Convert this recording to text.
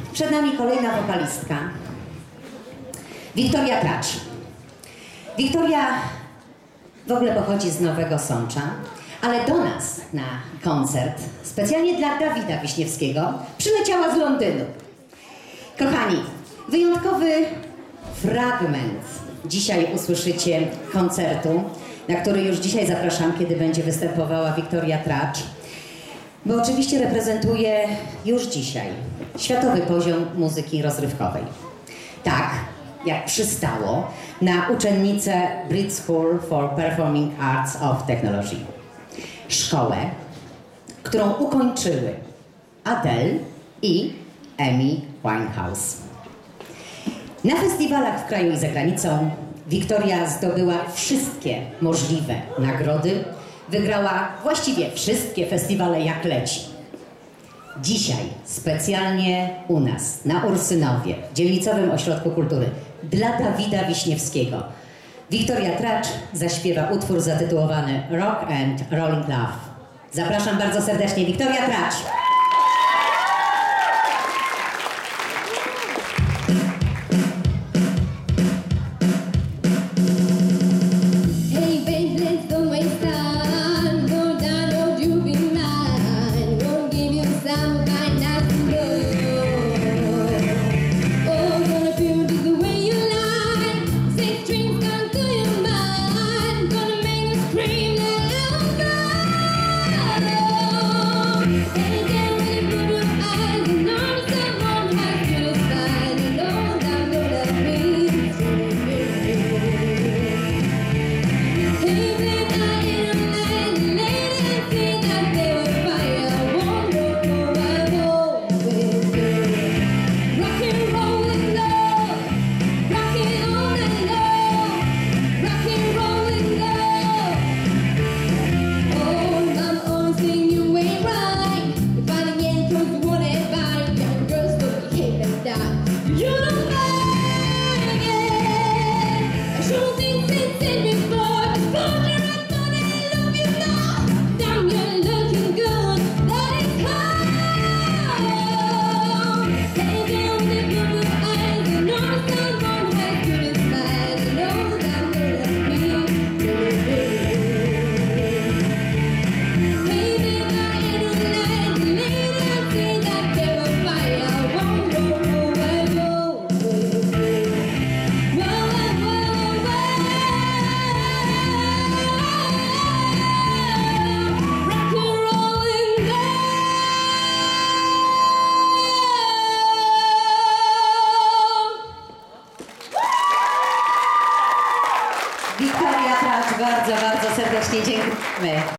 Przed nami kolejna wokalistka. Wiktoria Tracz. Wiktoria w ogóle pochodzi z Nowego Sącza, ale do nas na koncert, specjalnie dla Dawida Wiśniewskiego, przyleciała z Londynu. Kochani, wyjątkowy fragment dzisiaj usłyszycie koncertu, na który już dzisiaj zapraszam, kiedy będzie występowała Wiktoria Tracz, bo oczywiście reprezentuje już dzisiaj światowy poziom muzyki rozrywkowej. Tak, jak przystało na uczennicę Brit School for Performing Arts of Technology. Szkołę, którą ukończyły Adele i Amy Winehouse. Na festiwalach w kraju i za granicą Wiktoria zdobyła wszystkie możliwe nagrody, wygrała właściwie wszystkie festiwale jak leci. Dzisiaj specjalnie u nas, na Ursynowie, dzielnicowym ośrodku kultury, dla Dawida Wiśniewskiego, Wiktoria Tracz zaśpiewa utwór zatytułowany Rock and Rolling Love. Zapraszam bardzo serdecznie, Wiktoria Tracz. Wiktoria Tracz, bardzo, bardzo serdecznie dziękujemy.